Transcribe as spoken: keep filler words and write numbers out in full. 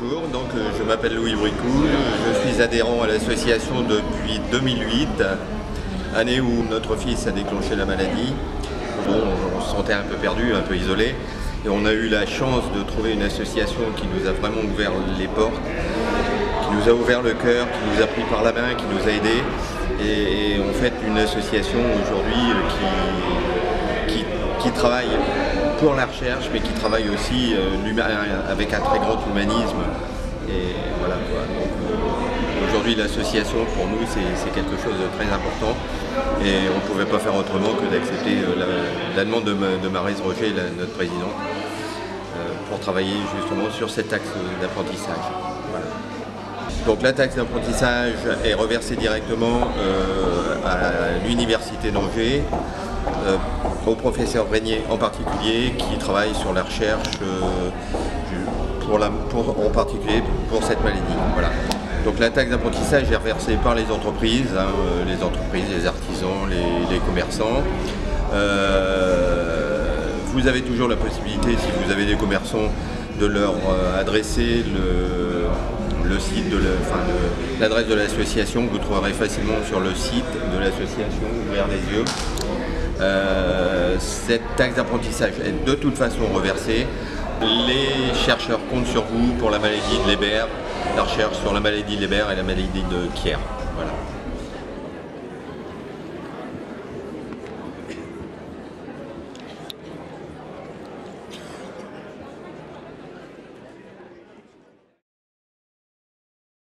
bonjour, donc euh, je m'appelle Louis Bricou, je suis adhérent à l'association depuis deux mille huit, année où notre fils a déclenché la maladie. Bon, on se sentait un peu perdu, un peu isolé, et on a eu la chance de trouver une association qui nous a vraiment ouvert les portes, qui nous a ouvert le cœur, qui nous a pris par la main, qui nous a aidés, et, et en fait une association aujourd'hui qui, qui, qui travaille pour la recherche, mais qui travaille aussi euh, avec un très grand humanisme. Et voilà quoi. Donc euh, aujourd'hui, l'association pour nous, c'est quelque chose de très important. Et on ne pouvait pas faire autrement que d'accepter euh, la, la demande de, de Maryse Roger, la, notre présidente, euh, pour travailler justement sur cet axe d'apprentissage. Voilà. Donc la taxe d'apprentissage est reversée directement euh, à l'université d'Angers, euh, au professeur Régnier en particulier, qui travaille sur la recherche euh, pour la, pour, en particulier pour cette maladie. Voilà. Donc la taxe d'apprentissage est reversée par les entreprises, hein, les entreprises, les artisans, les, les commerçants. Euh, vous avez toujours la possibilité, si vous avez des commerçants, de leur euh, adresser le le site de l'adresse de l'association que vous trouverez facilement sur le site de l'association Ouvrir les yeux. Euh, cette taxe d'apprentissage est de toute façon reversée. Les chercheurs comptent sur vous pour la maladie de Leber, la recherche sur la maladie de Leber et la maladie de Kier. Voilà.